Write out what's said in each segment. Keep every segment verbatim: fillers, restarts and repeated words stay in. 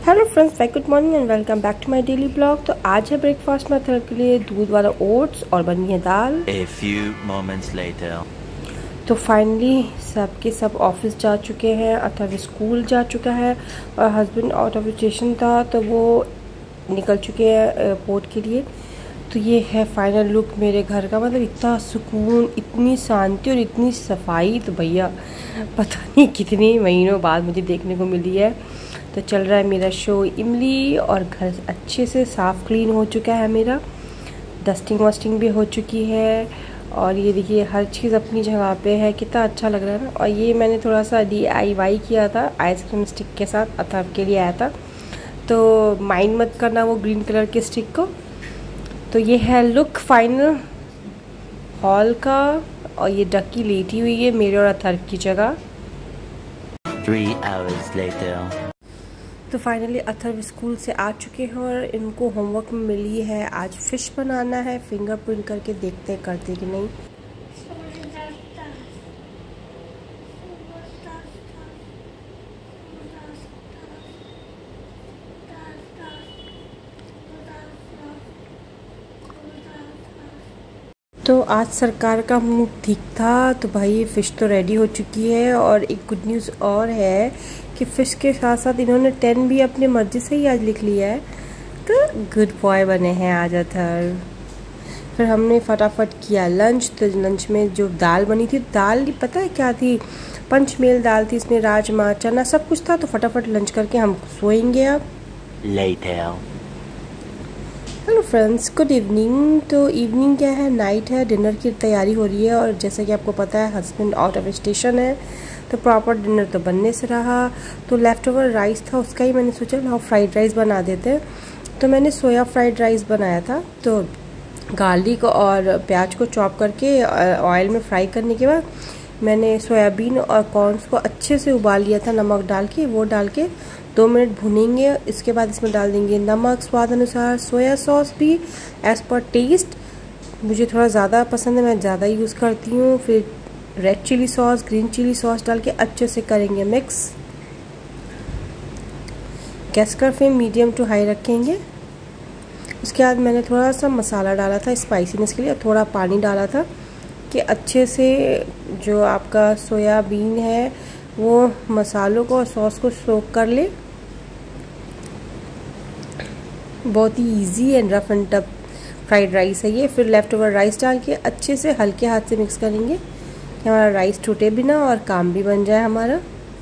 Hello friends, very good morning and welcome back to my daily blog. तो आज है breakfast में अथर के लिए दूध वाला ओट्स और बनी है दाल। A few moments later. तो फाइनली सब के सब ऑफिस जा चुके हैं, अथर स्कूल जा चुका है और हस्बैंड आउट ऑफ स्टेशन था तो वो निकल चुके हैं एयरपोर्ट के लिए। तो ये है फाइनल लुक मेरे घर का। मतलब इतना सुकून, इतनी शांति और इतनी सफाई तो भैया पता नहीं कितने महीनों बाद मुझे देखने को मिली है। तो चल रहा है मेरा शो इमली और घर अच्छे से साफ़ क्लीन हो चुका है मेरा। डस्टिंग वस्टिंग भी हो चुकी है और ये देखिए हर चीज़ अपनी जगह पे है। कितना अच्छा लग रहा है ना। और ये मैंने थोड़ा सा डी आई वाई किया था आइसक्रीम स्टिक के साथ, अथर्व के लिए आया था तो माइंड मत करना वो ग्रीन कलर के स्टिक को। तो ये है लुक फाइनल हॉल का। और ये डक्की लेटी हुई है मेरे और अथर्व की जगह। Three hours later. तो फाइनली अथर्व स्कूल से आ चुके हैं और इनको होमवर्क में मिली है आज फ़िश बनाना है। फिंगरप्रिंट करके देखते हैं करते कि नहीं। तो आज सरकार का मूड ठीक था तो भाई फ़िश तो रेडी हो चुकी है। और एक गुड न्यूज़ और है कि फ़िश के साथ साथ इन्होंने टेन भी अपनी मर्ज़ी से ही आज लिख लिया है। तो गुड बॉय बने हैं आज अथर्व। फिर हमने फटाफट किया लंच। तो लंच में जो दाल बनी थी, दाल पता है क्या थी, पंचमेल दाल थी, इसमें राजमा चना सब कुछ था। तो फटाफट लंच करके हम सोएंगे अब। Later. Hello friends, good evening. तो इवनिंग क्या है, नाइट है, डिनर की तैयारी हो रही है। और जैसा कि आपको पता है हस्बैंड आउट ऑफ स्टेशन है तो प्रॉपर डिनर तो बनने से रहा। तो लेफ़्ट ओवर राइस था, उसका ही मैंने सोचा ना फ्राइड राइस बना देते हैं। तो मैंने सोया फ्राइड राइस बनाया था। तो गार्लिक और प्याज को चॉप करके ऑयल में फ्राई करने के बाद मैंने सोयाबीन और कॉर्न्स को अच्छे से उबाल लिया था नमक डाल के। वो डाल के दो मिनट भुनेंगे। इसके बाद इसमें डाल देंगे नमक स्वाद अनुसार, सोया सॉस भी एज़ पर टेस्ट। मुझे थोड़ा ज़्यादा पसंद है, मैं ज़्यादा यूज़ करती हूँ। फिर red chilli sauce, green chilli sauce डाल के अच्छे से करेंगे मिक्स। गैस का फ्लेम मीडियम टू हाई रखेंगे। उसके बाद मैंने थोड़ा सा मसाला डाला था स्पाइसीनेस के लिए, थोड़ा पानी डाला था कि अच्छे से जो आपका सोयाबीन है वो मसालों को और सॉस को सोक कर ले। बहुत ही easy and rough and tough fried rice है ये। फिर लेफ़्ट ओवर राइस डाल के अच्छे से हल्के हाथ से मिक्स करेंगे कि हमारा राइस टूटे भी ना और काम भी बन जाए हमारा।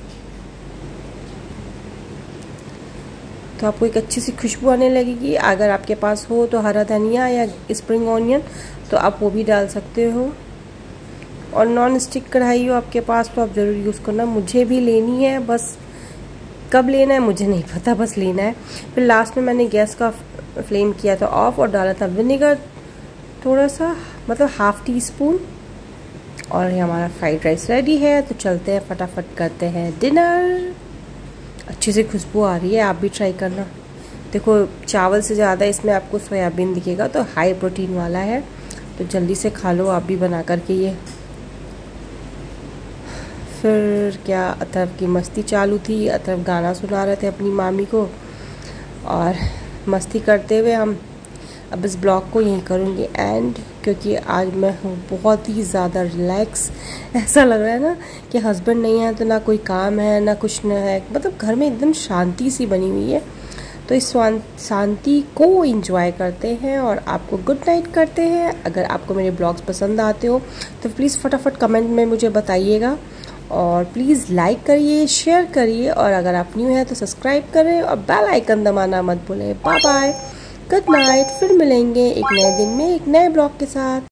तो आपको एक अच्छी सी खुशबू आने लगेगी। अगर आपके पास हो तो हरा धनिया या स्प्रिंग ऑनियन तो आप वो भी डाल सकते हो। और नॉन स्टिक कढ़ाई हो आपके पास तो आप ज़रूर यूज़ करना। मुझे भी लेनी है, बस कब लेना है मुझे नहीं पता, बस लेना है। फिर लास्ट में मैंने गैस का फ्लेम किया था ऑफ और डाला था विनेगर थोड़ा सा, मतलब हाफ़ टी स्पून। और ये हमारा फ्राइड राइस रेडी है। तो चलते हैं फटाफट करते हैं डिनर। अच्छी सी खुशबू आ रही है, आप भी ट्राई करना। देखो चावल से ज़्यादा इसमें आपको सोयाबीन दिखेगा तो हाई प्रोटीन वाला है। तो जल्दी से खा लो आप भी बना करके ये। फिर क्या अथर्व की मस्ती चालू थी। अथर्व गाना सुना रहे थे अपनी मामी को और मस्ती करते हुए हम अब इस ब्लॉग को यहीं करूँगी एंड। क्योंकि आज मैं हूँ बहुत ही ज़्यादा रिलैक्स। ऐसा लग रहा है ना कि हस्बैंड नहीं है तो ना कोई काम है ना कुछ न है, मतलब घर में एकदम शांति सी बनी हुई है। तो इस शांति को एंजॉय करते हैं और आपको गुड नाइट करते हैं। अगर आपको मेरे ब्लॉग्स पसंद आते हो तो प्लीज़ फटाफट कमेंट में मुझे बताइएगा। और प्लीज़ लाइक करिए, शेयर करिए और अगर आप न्यू हैं तो सब्सक्राइब करें और बेल आइकन दबाना मत भूलें। Bye bye, good night. फिर मिलेंगे एक नए दिन में एक नए ब्लॉग के साथ।